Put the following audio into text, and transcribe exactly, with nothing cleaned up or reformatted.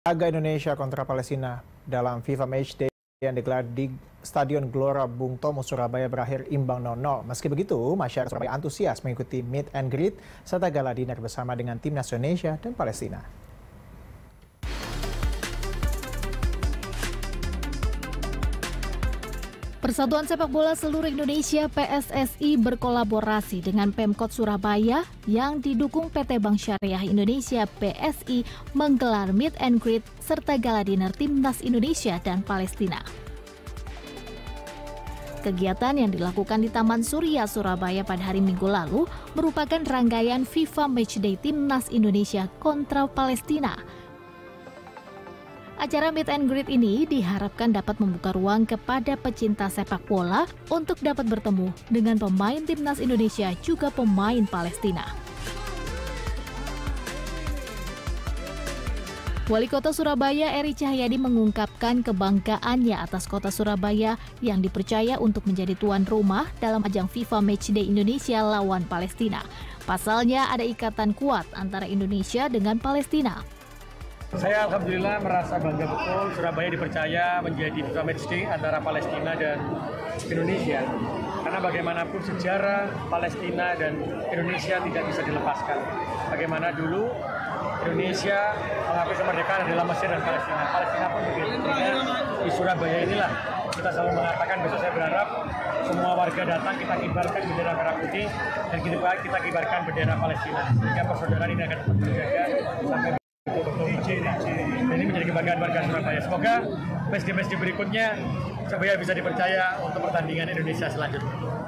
Laga Indonesia kontra Palestina dalam FIFA Matchday yang digelar di Stadion Gelora Bung Tomo, Surabaya berakhir imbang nol nol. Meski begitu, masyarakat Surabaya antusias mengikuti meet and greet serta gala dinner bersama dengan timnas Indonesia dan Palestina. Persatuan Sepak Bola Seluruh Indonesia P S S I berkolaborasi dengan Pemkot Surabaya yang didukung P T Bank Syariah Indonesia P S I menggelar meet and greet serta gala dinner timnas Indonesia dan Palestina. Kegiatan yang dilakukan di Taman Surya, Surabaya pada hari Minggu lalu merupakan rangkaian FIFA Matchday Timnas Indonesia kontra Palestina. Acara meet and greet ini diharapkan dapat membuka ruang kepada pecinta sepak bola untuk dapat bertemu dengan pemain timnas Indonesia juga pemain Palestina. Wali Kota Surabaya Eri Cahyadi mengungkapkan kebanggaannya atas kota Surabaya yang dipercaya untuk menjadi tuan rumah dalam ajang FIFA Matchday Indonesia lawan Palestina. Pasalnya ada ikatan kuat antara Indonesia dengan Palestina. Saya alhamdulillah merasa bangga betul Surabaya dipercaya menjadi FIFA Matchday antara Palestina dan Indonesia. Karena bagaimanapun sejarah Palestina dan Indonesia tidak bisa dilepaskan. Bagaimana dulu Indonesia mengakui kemerdekaan adalah Mesir dan Palestina. Palestina pun begitu. Sehingga di Surabaya inilah kita selalu mengatakan, besok saya berharap semua warga datang, kita kibarkan bendera merah putih dan kita, kita kibarkan bendera Palestina. Sehingga persaudaraan ini akan tetap terjaga sampai ini menjadi kebanggaan warga Surabaya. Semoga matchday-matchday berikutnya Surabaya bisa dipercaya untuk pertandingan Indonesia selanjutnya.